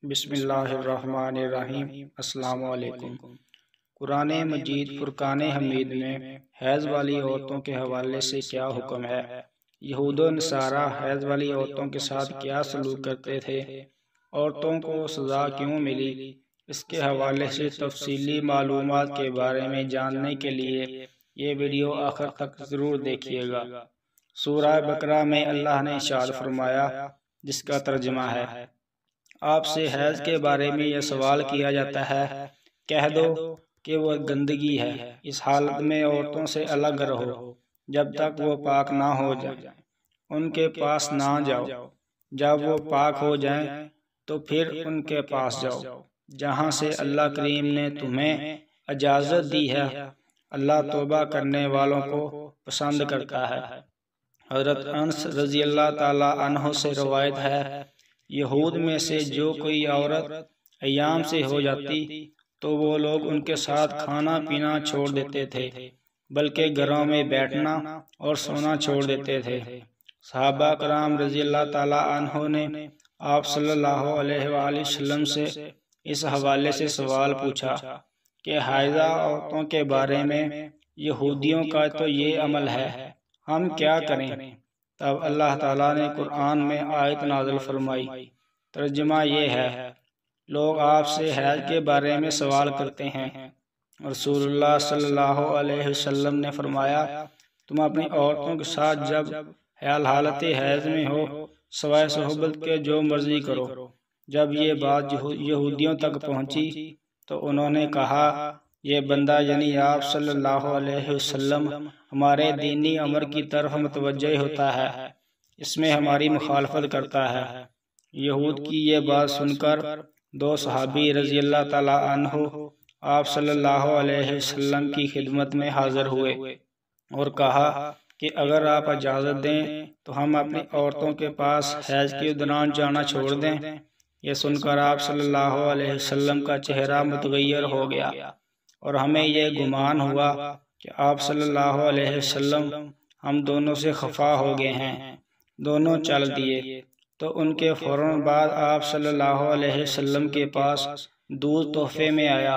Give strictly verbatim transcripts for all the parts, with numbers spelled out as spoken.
بسم اللہ الرحمن الرحیم۔ السلام علیکم۔ قرآن مجید فرقان حمید میں حیض والی عورتوں کے حوالے سے کیا حکم ہے؟ یہود و نصارہ حیض والی عورتوں کے ساتھ کیا سلوک کرتے تھے؟ عورتوں کو سزا کیوں ملی؟ اس کے حوالے سے تفصیلی معلومات کے بارے میں جاننے کے لیے یہ ویڈیو آخر تک ضرور دیکھیے گا۔ سورہ بقرہ میں اللہ نے ارشاد فرمایا، جس کا ترجمہ ہے: آپ سے حیض کے بارے میں یہ سوال کیا جاتا ہے، کہہ دو کہ وہ گندگی ہے، اس حالت میں عورتوں سے الگ رہو جب تک وہ پاک نہ ہو جائیں، ان کے پاس نہ جاؤ، جب وہ پاک ہو جائیں تو پھر ان کے پاس جاؤ جہاں سے اللہ کریم نے تمہیں اجازت دی ہے، اللہ توبہ کرنے والوں کو پسند کرتا ہے۔ حضرت انس رضی اللہ تعالی عنہ سے روایت ہے، یہود میں سے جو کوئی عورت ایام سے ہو جاتی تو وہ لوگ ان کے ساتھ کھانا پینا چھوڑ دیتے تھے، بلکہ گھروں میں بیٹھنا اور سونا چھوڑ دیتے تھے۔ صحابہ کرام رضی اللہ تعالی عنہ نے آپ صلی اللہ علیہ وآلہ وسلم سے اس حوالے سے سوال پوچھا کہ حائضہ عورتوں کے بارے میں یہودیوں کا تو یہ عمل ہے، ہم کیا کریں؟ تب اللہ تعالیٰ نے قرآن میں آیت نازل فرمائی۔ ترجمہ یہ ہے، لوگ آپ سے حیض کے بارے میں سوال کرتے ہیں، رسول اللہ صلی اللہ علیہ وسلم نے فرمایا، تم اپنی عورتوں کے ساتھ جب حالت حیض میں ہو سوائے صحبت کے جو مرضی کرو۔ جب یہ بات یہودیوں تک پہنچی تو انہوں نے کہا، یہ بندہ یعنی آپ صلی اللہ علیہ وسلم ہمارے دینی امر کی طرف متوجہ ہوتا ہے، اس میں ہماری مخالفت کرتا ہے۔ یہود کی یہ بات سن کر دو صحابی رضی اللہ تعالی عنہ آپ صلی اللہ علیہ وسلم کی خدمت میں حاضر ہوئے اور کہا کہ اگر آپ اجازت دیں تو ہم اپنی عورتوں کے پاس حیض کے دوران جانا چھوڑ دیں۔ یہ سن کر آپ صلی اللہ علیہ وسلم کا چہرہ متغیر ہو گیا اور ہمیں یہ گمان ہوا کہ آپ صلی اللہ علیہ وسلم ہم دونوں سے خفا ہو گئے ہیں۔ دونوں چل دیے تو ان کے فوراً بعد آپ صلی اللہ علیہ وسلم کے پاس دودھ تحفے میں آیا۔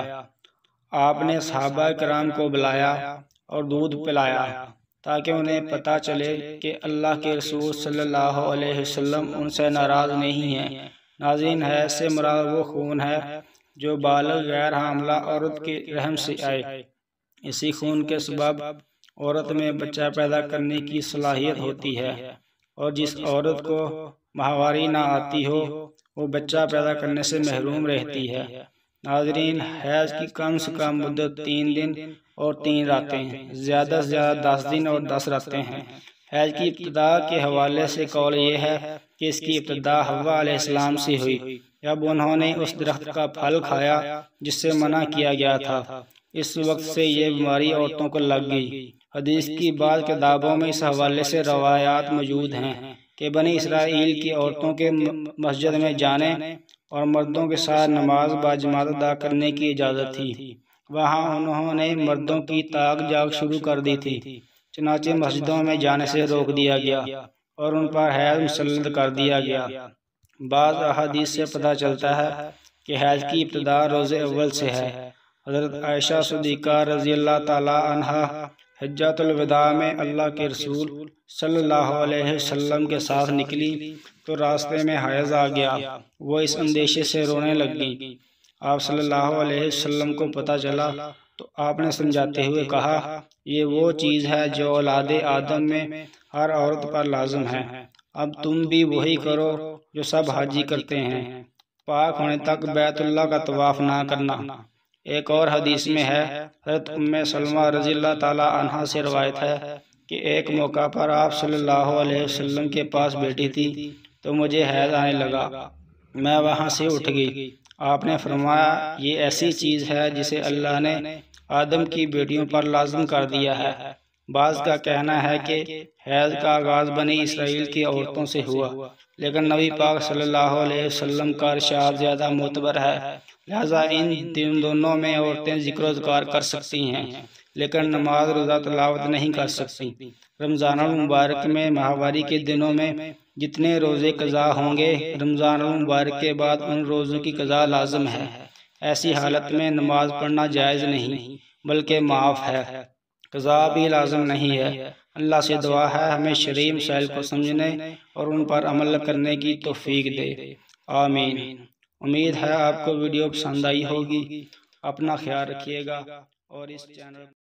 آپ نے صحابہ کرام کو بلایا اور دودھ پلایا تاکہ انہیں پتہ چلے کہ اللہ کے رسول صلی اللہ علیہ وسلم ان سے ناراض نہیں ہیں۔ ناظرین، حیض سے مراد وہ خون ہے جو بالغ غیر حاملہ عورت کے رحم سے آئے۔ اسی خون کے سبب عورت میں بچہ پیدا کرنے کی صلاحیت ہوتی ہے، اور جس عورت کو ماہواری نہ آتی ہو وہ بچہ پیدا کرنے سے محروم رہتی ہے۔ ناظرین، حیض کی کم سے کم مدت تین دن اور تین راتیں ہیں، زیادہ سے زیادہ دس دن اور دس راتیں ہیں۔ حیض کی ابتدا کے حوالے سے قول یہ ہے کہ اس کی ابتدا حوا علیہ السلام سے ہوئی جب انہوں نے اس درخت کا پھل کھایا جس سے منع کیا گیا تھا۔ اس وقت سے یہ بیماری عورتوں کو لگ گئی۔ حدیث کی بعض کتابوں میں اس حوالے سے روایات موجود ہیں کہ بنی اسرائیل کی عورتوں کے مسجد میں جانے اور مردوں کے ساتھ نماز باجماعت ادا کرنے کی اجازت تھی۔ وہاں انہوں نے مردوں کی طاق جاگ شروع کر دی تھی، چنانچہ مسجدوں میں جانے سے روک دیا گیا اور ان پر حیض مسلط کر دیا گیا۔ بعض احادیث سے پتہ چلتا ہے کہ حیض کی ابتدا روز اول سے ہے۔ حضرت عائشہ صدیقہ رضی اللہ تعالی عنہا حجۃ الوداع میں اللہ کے رسول صلی اللہ علیہ وسلم کے ساتھ نکلی تو راستے میں حیض آ گیا۔ وہ اس اندیشے سے رونے لگیں۔ آپ صلی اللہ علیہ وسلم کو پتہ چلا تو آپ نے سمجھاتے ہوئے کہا، یہ وہ چیز ہے جو اولاد آدم میں ہر عورت پر لازم ہے، اب تم بھی وہی کرو جو سب حاجی کرتے ہیں، پاک ہونے تک بیت اللہ کا طواف نہ کرنا۔ ایک اور حدیث میں ہے، حضرت ام سلمہ رضی اللہ تعالی عنہا سے روایت ہے کہ ایک موقع پر آپ صلی اللہ علیہ وسلم کے پاس بیٹھی تھی تو مجھے حیض آنے لگا، میں وہاں سے اٹھ گئی۔ آپ نے فرمایا، یہ ایسی چیز ہے جسے اللہ نے آدم کی بیٹیوں پر لازم کر دیا ہے۔ بعض کا کہنا ہے کہ حیض کا آغاز بنی اسرائیل کی عورتوں سے ہوا، لیکن نبی پاک صلی اللہ علیہ وسلم کا ارشاد زیادہ معتبر ہے، لہذا ان دونوں میں عورتیں ذکر و اذکار کر سکتی ہیں لیکن نماز روزہ تلاوت نہیں کر سکتی۔ رمضان المبارک میں ماہواری کے دنوں میں جتنے روزے قضا ہوں گے رمضان المبارک کے بعد ان روزوں کی قضا لازم ہے۔ ایسی حالت میں نماز پڑھنا جائز نہیں بلکہ معاف ہے، قضا بھی لازم نہیں ہے۔ اللہ سے دعا ہے ہمیں شرعی مسائل کو سمجھنے اور ان پر عمل کرنے کی توفیق دے، آمین۔ امید ہے آپ کو ویڈیو پسند آئی ہوگی، اپنا خیال رکھیے گا اور اس چینل